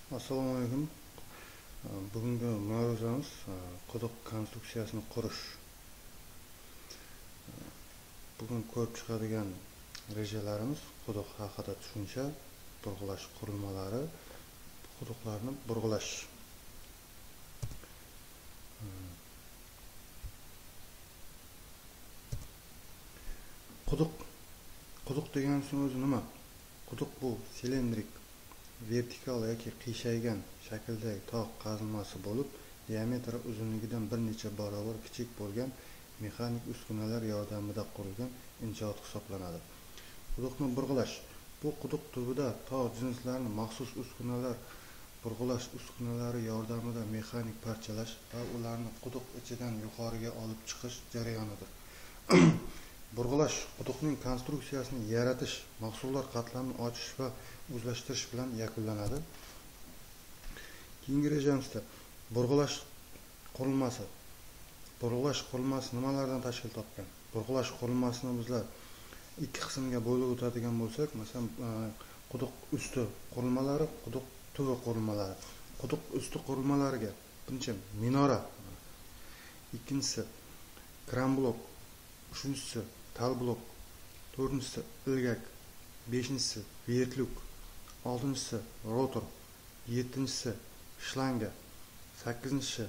Assalomu alaykum. Bugungi mavzuyimiz quduq konstruksiyasini qurish. Bugun ko'rib chiqadigan rejalarimiz quduq haqida tushuncha, burg'ulash qurilmalari, quduqlarni burg'ulash. Quduq degan so'z o'zi nima? Quduq bu silindrik, vertikal yoki qiyshaygan shakldagi tog' qazilmasi bo'lib, diametri uzunligidan bir necha barobar kichik bo'lgan mexanik uskunalar yordamida qurilgan inshoot hisoblanadi. Quduqni burg'ulash bu quduq tubida tog' jinslarini maxsus uskunalar burg'ulash uskunalari yordamida mexanik parchalash va ularni quduq ichidan yuqoriga olib chiqish jarayonidir. Burg'ulash quduqning konstruksiyasini yaratish, mahsulot qatlamini ochish va o'zlashtirish bilan yakunlanadi. Keyingi rejamizda burg'ulash qurilmasi. Burg'ulash qurilmasi nimalardan tashkil topgan? Burg'ulash qurilmasini bizlar ikki qismga bo'lib o'tadigan bo'lsak, masalan, quduq usti qurilmalari, quduq tubi qurilmalari. Quduq usti qurilmalariga birinchi minora, ikkinchisi kran blok, uchinchisi tal blok, to'rtinchisi ilgak, beshinchisi vertlyuk, oltinchisi rotor, yettinchisi shlanga, sakkizinchisi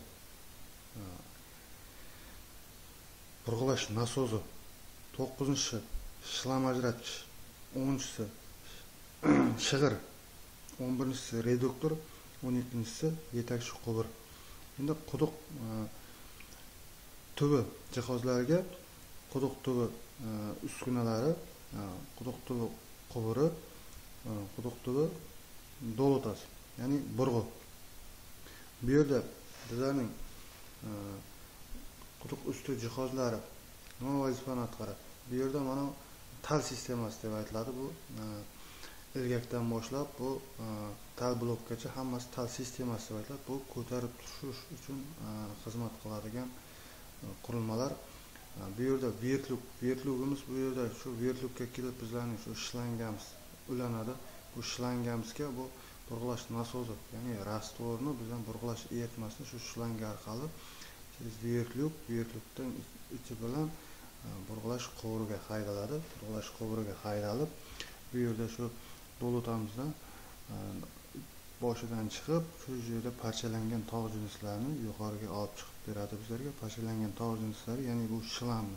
burg'ulash nasozi, to'qqizinchisi shlam ajratgich, 10-si shig'ir, 11-si reduktor, 12-si yetakchi quvur. Endi quduq tubi jihozlariga quduq tubi uskunalari, quduq tubi quvuri, quduq tubi dolotasi, ya'ni burg'u. Bu yerda bizlarning quduq usti jihozlari nima vazifani atqaradi? Bu yerda mana tal sistemasi deb aytiladi. Bu ilgakdan boshlab bu tal blokgacha hammasi tal sistemasi deb aytiladi. Bu ko'tarib tushish uchun xizmat qiladigan qurilmalar. Bu yerda vertlyugimiz, bu yerda shu vertlyugga kelib bizlarning shu shlangamiz ulanadi. Bu shlangamizga bu burg'ulash nasozi, ya'ni rastvorni bizdan burg'ulash eritmasini shu shlanga orqali vertlyukdan ichi bilan burg'ulash quvuriga haydaladi. Burg'ulash quvuriga haydalib, bu yerda shu dolotamizdan boshidan chiqib, shu yerda parchalangan tog' jinslarini yuqoriga olib chiqib beradi bizlarga. Parchalangan tog' jinslari, ya'ni bu shlamni.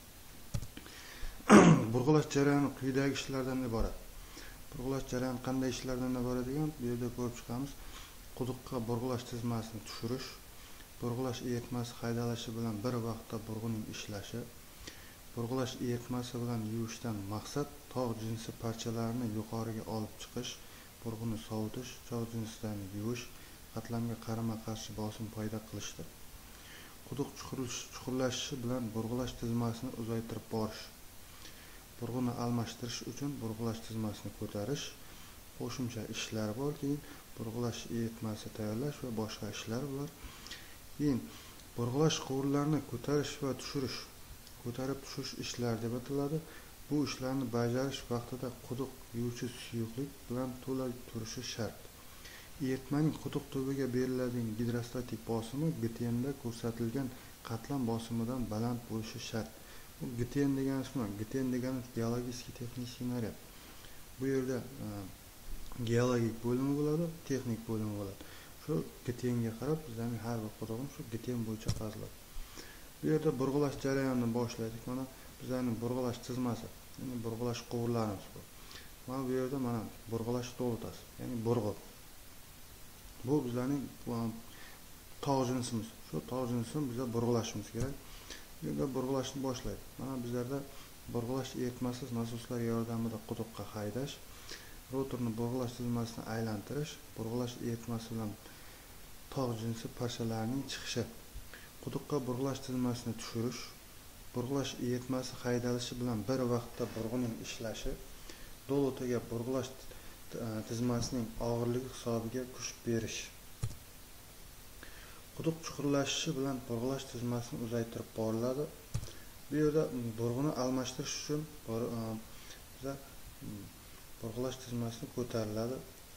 Burg'ulash jarayoni quyidagi ishlardan iborat. Burg'ulash jarayoni qanday ishlardan iborat degan, bu yerda ko'rib chiqamiz. Quduqqa burg'ulash tizmasini tushirish, burg'ulash eritmasi haydalishi bilan bir vaqtda burg'uning ishlashi, burg'ulash eritmasi bilan yuvishdan maqsad tog' jinsi parchalarini yuqoriga olib chiqish, burg'uni sovutish, tog' jinslarini yuvish, qatlamga qarama-qarshi bosim paydo qilishdir. Quduq chuqurlashishi bilan burg'ulash tizmasini uzaytirib borish, burg'uni almashtirish uchun burg'ulash tizmasini ko'tarish, qo'shimcha ishlar bor. Keyin burg'ulash eritmasi tayyorlash va boshqa ishlar bor. Keyin burg'ulash quvurlarini ko'tarish va tushirish, ko'tarib tushish ishlari deb ataladi. Bu ishlarni bajarish vaqtida quduq yuvuvchi suyuqlik bilan to'la turishi shart. Eritmaning quduq tubiga beriladigan gidrostatik bosimi GTNda ko'rsatilgan qatlam bosimidan baland bo'lishi shart. Bu GTN degani nima? GTN degani geologik texnik naryad. Bu yerda geologik bo'limi bo'ladi, texnik bo'limi bo'ladi. Shu GTNga qarab bizlarning har bir qudug'imiz shu GTN bo'yicha qaziladi. Bu yerda burg'ulash jarayonini boshladik. Mana bizlarning burg'ulash tizmasi, ya'ni burg'ulash quvurlarimiz bor. Mana bu yerda mana burg'ulash dolotasi, ya'ni burg'u. Bu bizlarning tog' jinsimiz. Shu tog' jinsini bizlar burg'ulashimiz kerak. Bu yerda burg'ulashni boshlaydi. Mana bizlarda burg'ulash eritmasiz nasoslar yordamida quduqqa haydash, rotorni burg'ulash tizmasini aylantirish, burg'ulash eritmasi bilan tog' jinsi parchalarining chiqishi, quduqqa burg'ulash tizmasini tushirish, burg'ulash eritmasi haydalishi bilan bir vaqtda burg'uning ishlashi, dolotaga burg'ulash tizmasining og'irligi hisobiga kuch berish. Quduq chuqurlashishi bilan burg'ulash tizmasini uzaytirib boriladi. Bu yerda burg'uni almashtirish uchun burg'ulash tizmasini ko'tariladi.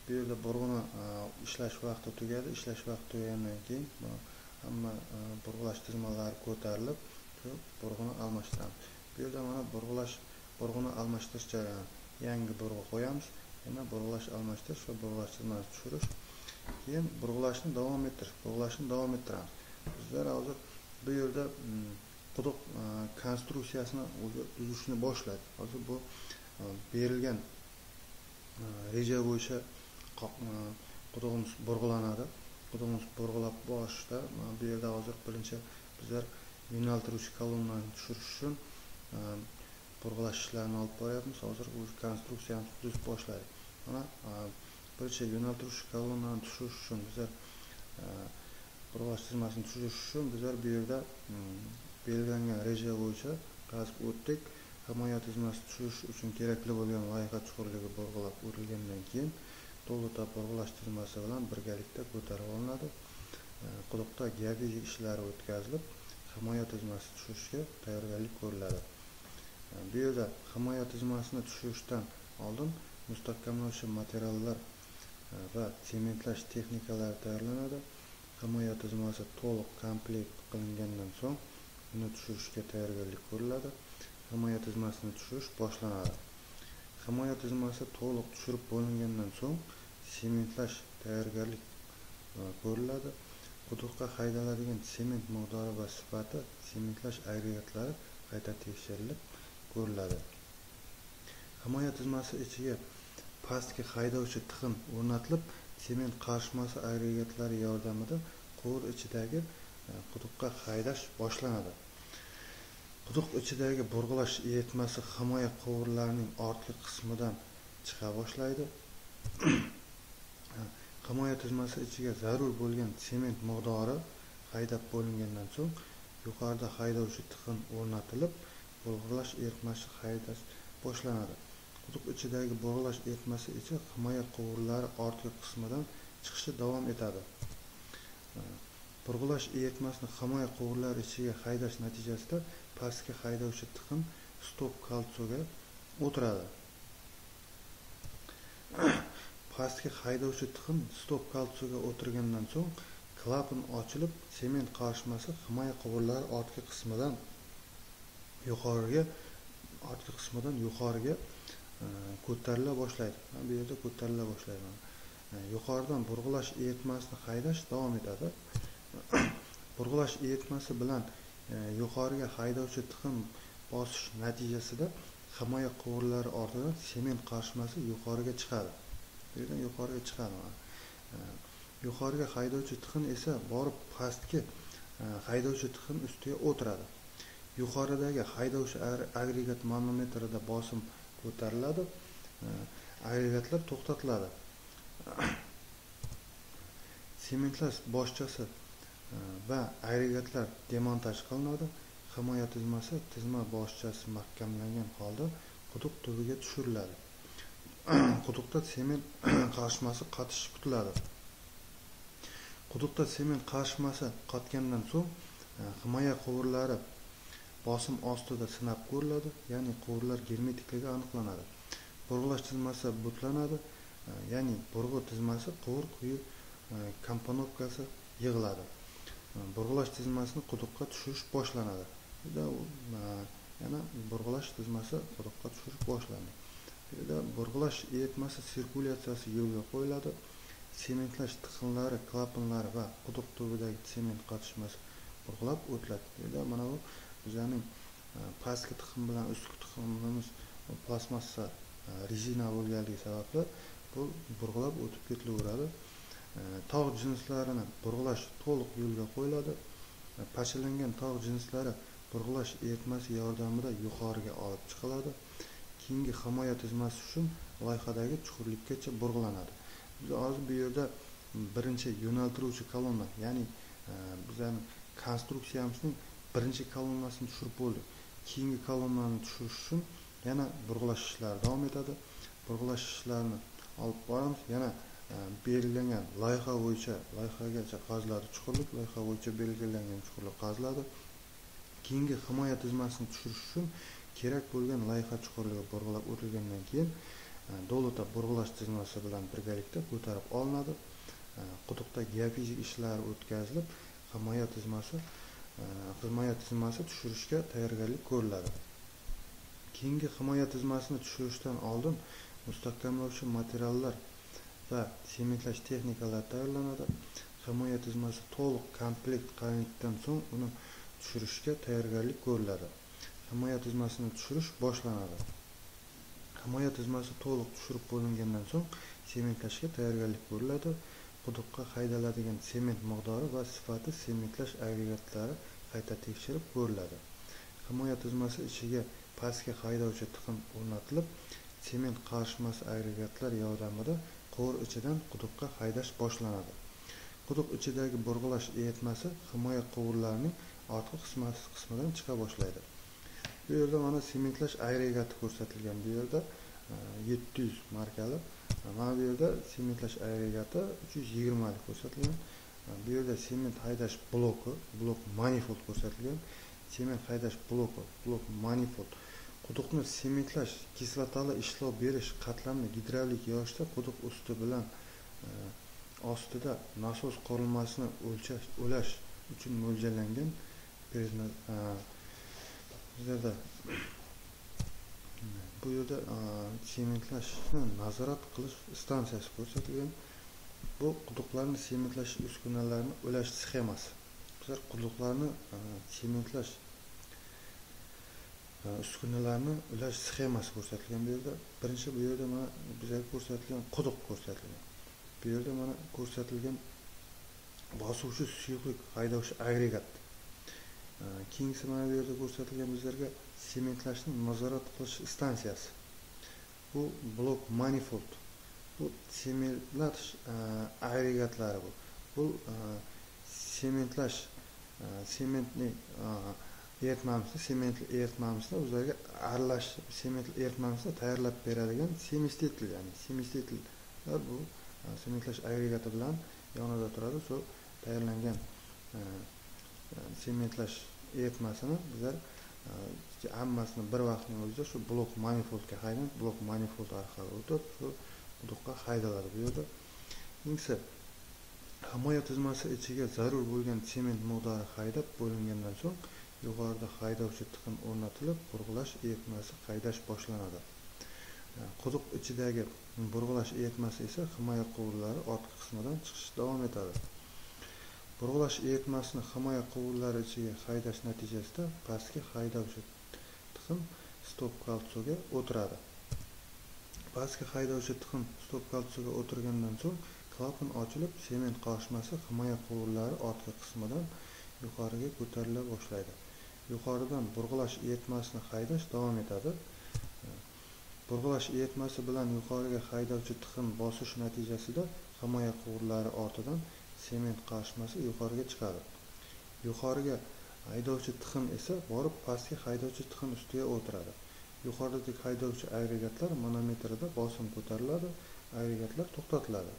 bu yerda burg'uni ishlash vaqti tugadi. Ishlash vaqti tugagandan keyin hamma burg'ulash tizmalari ko'tarilib, burg'uni almashtiramiz. Bu yerda mana burg'uni almashtirish jarayoni. Yangi burg'u qo'yamiz, yana burg'ulash almashtirish va burg'ulash tizmasini tushirish. Keyin burg'ulashni davom ettiramiz. Bizlar hozir bu yerda quduq konstruksiyasini tuzishni boshladi. Hozir bu berilgan reja bo'yicha qudug'imiz burg'ulanadi. Qudug'imiz burg'ulab boshda bu yerda hozir birinchi bizlar yo'naltiruvchi kolonnani tushirish uchun burg'ulash ishlarini olib boryapmiz. Hozir bu konstruksiyani tuzib boshladik. Mana birinchi yo'naltiruvchi kolonnani tushirish uchun bizlar burg'ulash tizmasini tushirish uchun bizlar bu yerda belgilangan reja bo'yicha qazib o'tdik. Himoya tizmasini tushirish uchun kerakli bo'lgan loyiha chuqurligi burg'ulab o'tilgandan keyin to'liq burg'ulash tizmasi bilan birgalikda ko'tarib olinadi. Quduqda geodezik ishlari o'tkazilib, himoya tizmasi tushirishga tayyorgarlik ko'riladi. Bu yerda himoya tizmasini tushirishdan oldin mustahkamlovchi materiallar va sementlash texnikalari tayyorlanadi. Himoya tizmasi to'liq komplekt qilingandan so'ng uni tushirishga tayyorgarlik ko'riladi. Himoya tizmasini tushirish boshlanadi. Himoya tizmasi to'liq tushirib bo'lingandan so'ng sementlash tayyorgarlik ko'riladi. Quduqqa haydaladigan sement miqdori va sifati sementlash agregatlari qayta tekshirilib ko'riladi. Himoya tizmasi ichiga pastki haydovchi tixin o'rnatilib, sement qarishmasi agregatlari yordamida quvur ichidagi quduqqa haydash boshlanadi. Quduq ichidagi burg'ulash eritmasi himoya quvurlarining ortki qismidan chiqa boshlaydi. Himoya tizmasi ichiga zarur bo'lgan sement miqdori haydab bo'lingandan so'ng yuqorida haydovchi tixin o'rnatilib, burg'ulash eritmasi haydash boshlanadi. Quduq ichidagi burg'ulash eritmasi ichi himoya quvurlari ortki qismidan chiqishi davom etadi. Burg'ulash eritmasini himoya quvurlari ichiga haydash natijasida pastki haydovchi tixin stop koltsoga o'tiradi. Pastki haydovchi tixin stop koltsoga o'tirgandan so'ng klapan ochilib, sement qarishmasi himoya quvurlari ortki qismidan yuqoriga ko'tarila boshlaydi. Bu yerda ko'tarila boshlaydi. Yuqoridan burg'ulash eritmasini haydash davom etadi. Burg'ulash eritmasi bilan yuqoriga haydovchi tixin bosish natijasida himoya quvurlari ortidan sement qarishmasi yuqoriga chiqadi. Bu yerdan yuqoriga chiqadi. Yuqoriga haydovchi tixin esa borib pastki haydovchi tixin ustiga o'tiradi. Yuqoridagi haydovchi agregat manometrida bosim ko'tariladi. Agregatlar to'xtatiladi. Sementlash boshchasi va agregatlar demontaj qilinadi. Himoya tizma boshchasi mahkamlangan holda quduq tubiga tushiriladi. Quduqda sement qarishmasi qatishi kutiladi. Quduqda sement qarishmasi qotgandan so'ng himoya quvurlari bosim ostida sinab ko'riladi, ya'ni quvurlar germetikligi aniqlanadi. Burg'ulash tizmasi butlanadi, ya'ni burg'u tizmasi quvur quyi komponovkasi yig'iladi. Burg'ulash tizmasini quduqqa tushirish boshlanadi. Yana burg'ulash tizmasi quduqqa tushirish boshlandi. Burg'ulash eritmasi sirkulyatsiyasi yo'lga qo'yiladi. Sementlash tixinlari, klapanlari va quduq tubidagi sement qatishmasi burg'ulab o'tiladi. Mana bu bizning pastki tixin bilan ustki tixinimiz plastmassa rezina bo'lganligi sababli bu burg'ulab o'tib ketilaveradi. Tog' jinslarini burg'ulash to'liq yo'lga qo'yiladi. Parchalangan tog' jinslari burg'ulash eritmasi yordamida yuqoriga olib chiqiladi. Keyingi himoya tizmasi uchun loyihadagi chuqurlikkacha burg'ulanadi. Biz hozir bu yerda birinchi yo'naltiruvchi kolonna, ya'ni bizning konstruksiyamizning birinchi kolonnasini tushirib bo'ldik. Keyingi kolonnani tushirish uchun yana burg'ulash ishlari davom etadi. Burg'ulash ishlarini olib boramiz. Yana belgilangan loyiha bo'yicha loyihagacha qaziladi chuqurlik, loyiha bo'yicha belgilangan chuqurlik qaziladi. Keyingi himoya tizmasini tushirish uchun kerak bo'lgan loyiha chuqurligi burg'ulab o'tilgandan keyin doluta burg'ulash tizmasi bilan birgalikda ko'tarib olinadi. Quduqda geofizik ishlar o'tkazilib, himoya tizmasi tushirishga tayyorgarlik ko'riladi. Keyingi himoya tizmasini tushirishdan oldin mustahkamlovchi materiallar va sementlash texnikalari tayyorlanadi. Himoya tizmasi to'liq komplekt qilingandan so'ng uni tushirishga tayyorgarlik ko'riladi. Himoya tizmasini tushirish boshlanadi. Himoya tizmasi to'liq tushirib bo'lingandan so'ng sementlashga tayyorgarlik ko'riladi. Quduqqa haydaladigan sement miqdori va sifati sementlash agregatlari qayta tekshirib ko'riladi. Himoya tizmasi ichiga pastki haydovchi tiqin o'rnatilib, sement qarishmasi agregatlar yordamida quvur ichidan quduqqa haydash boshlanadi. Quduq ichidagi burg'ulash eritmasi himoya quvurlarining ortki qismidan chiqa boshlaydi. Bu yerda mana sementlash agregati ko'rsatilgan. Bu yerda 700 markali. Mana bu yerda sementlash agregati 320 lik ko'rsatilgan. Bu yerda sement haydash blok manifold ko'rsatilgan. Sement haydash blok manifold. Quduqni sementlash, kislotali ishlov berish qatlamli gidravlik yog'ishda quduq usti bilan ostida nasos qurilmasini o'lash uchun mo'ljallangan. Bu yerda sementlashni nazorat qilish stansiyasi ko'rsatilgan. Bu quduqlarni sementlash uskunalarini o'lash sxemasi. Bizlar quduqlarni sementlash uskunalarini ulash sxemasi ko'rsatilgan. Bu yerda birinchi bu yerda mana bizga ko'rsatilgan quduq ko'rsatilgan. Bu yerda mana ko'rsatilgan bosuvchi suyuqlik haydovchi agregat. Keyingisi mana bu yerda ko'rsatilgan bizlarga sementlashni nazorat qilish stansiyasi. Bu blok manifold. Bu sementlash agregatlari bu. Bu sementlash sementni sementli eritmamizni o'zlariga aralash sementli eritmamizni tayyorlab beradigan semistitl, ya'ni semistitlar bu sementlash agregati bilan yonida turadi. Shu tayyorlangan sementlash eritmasini bizlar hammasini bir vaqtning o'zida shu blok manifoldga haydab, blok manifold orqali o'tib, shu quduqqa haydaladi. Bu yerda ikkinchisi himoya tizmasi ichiga zarur bo'lgan sement miqdori haydab bo'lingandan so'ng yuqorida haydovchi tiqin o'rnatilib, burg'ulash eritmasi haydash boshlanadi. Quduq ichidagi burg'ulash eritmasi esa himoya quvurlari ortki qismidan chiqish davom etadi. Burg'ulash eritmasini himoya quvurlari ichiga haydash natijasida pastki haydovchi tiqin stop koltsoga o'tiradi. Pastki haydovchi tiqin stop koltsoga o'tirgandan so'ng klapan ochilib, sement qarishmasi himoya quvurlari ortki qismidan yuqoriga ko'tarila boshlaydi. Yuqoridan burg'ulash eritmasini haydash davom etadi. Burg'ulash eritmasi bilan yuqoriga haydovchi tiqin bosish natijasida himoya quvurlari ortidan sement qarishmasi yuqoriga chiqadi. Yuqoriga haydovchi tiqin esa borib pastki haydovchi tiqin ustiga o'tiradi. Yuqoridagi haydovchi agregatlar manometrida bosim ko'tariladi, agregatlar to'xtatiladi.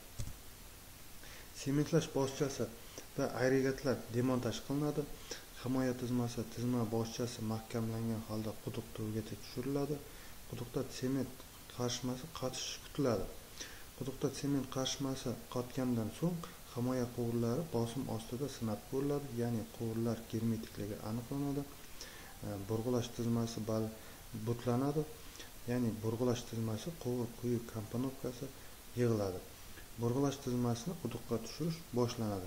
Sementlash boshchasi va agregatlar demontaj qilinadi. Himoya tizmasi tizma boshchasi mahkamlangan holda quduq tubiga tushiriladi. Quduqda sement qarishmasi qotishi kutiladi. Quduqda sement qarishmasi qotgandan so'ng himoya quvurlari bosim ostida sinab ko'riladi, ya'ni quvurlar germetikligi aniqlanadi. Burg'ulash tizmasi butlanadi, ya'ni burg'ulash tizmasi quvur quyi komponovkasi yig'iladi. Burg'ulash tizmasini quduqqa tushirish boshlanadi.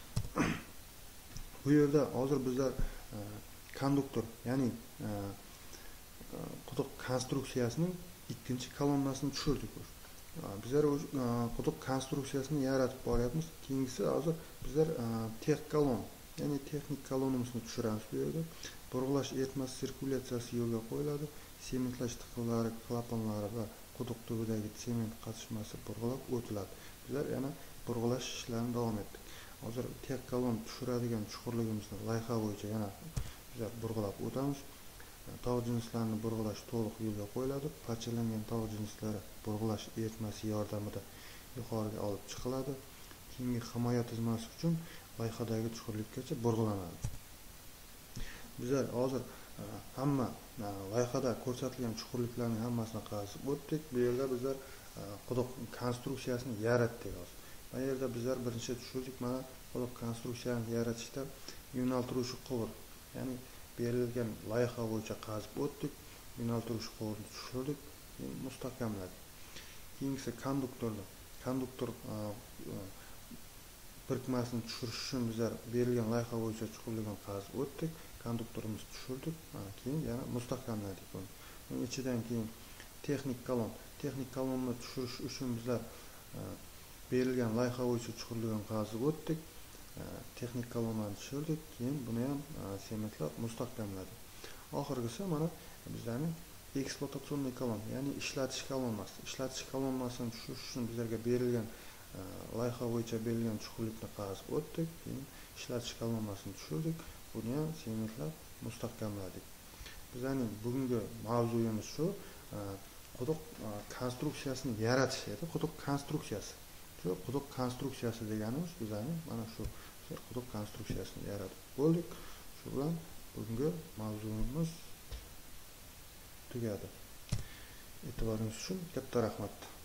Bu yerda hozir bizlar konduktor, ya'ni quduq konstruksiyasining ikkinchi kolonnasini tushirdik. Bizlar quduq konstruksiyasini yaratib boryapmiz. Keyingisi hozir bizlar texnik kolonnamizni tushiramiz. Bu yerda burg'ulash eritmasi sirkulyatsiyasi yo'lga qo'yiladi. Sementlash tiqinlari, klapanlari va quduq tubidagi sement qatishmasi burg'ulab o'tiladi. Bizlar yana burg'ulash ishlarini davom etdik. Hozir tek kolon tushiradigan chuqurligimizni loyiha bo'yicha yana bizlar burg'ulab o'tamiz. Tog' jinslarini burg'ulash to'liq yo'lga qo'yiladi. Parchalangan tog' jinslari burg'ulash eritmasi yordamida yuqoriga olib chiqiladi. Keyingi himoya tizmasi uchun loyihadagi chuqurlikkacha burg'ulanadi. Bizlar hozir hamma loyihada ko'rsatilgan chuqurliklarning hammasini qazib o'tdik. Bu yerda bizlar quduq konstruksiyasini yaratdik hozir. Bu yerda bizlar birinchi tushirdik, mana quduq konstruksiyasini yaratishda yo'naltiruvchi quvur, ya'ni berilgan loyiha bo'yicha qazib o'tdik, yo'naltiruvchi quvurni tushirdik, mustahkamladik. Keyingisi konduktor birikmasini tushirish uchun bizlar berilgan loyiha bo'yicha chuqurligini qazib o'tdik, konduktorimizni tushirdik, keyin yana mustahkamladik buni. Buning ichidan keyin texnik kolonni tushirish uchun bizlar berilgan loyiha bo'yicha chuqurligini qazib o'tdik, texnik kolonnani tushirdik, keyin buni ham sementlab mustahkamladik. Oxirgisi mana bizlarning ekspluatatsion kolon, ya'ni ishlatish kolonnasini tushirish uchun bizlarga berilgan loyiha bo'yicha berilgan chuqurlikni qazib o'tdik, keyin ishlatish kolonnasini tushirdik, buni ham sementlab mustahkamladik. Bizlarning bugungi mavzuyimiz shu, quduq konstruksiyasini yaratish edi. Quduq konstruksiyasi deganimiz bizlarning mana shu quduq konstruksiyasini yaratib bo'ldik. Shu bilan bugungi mavzuyimiz tugadi. E'tiboringiz uchun katta rahmat.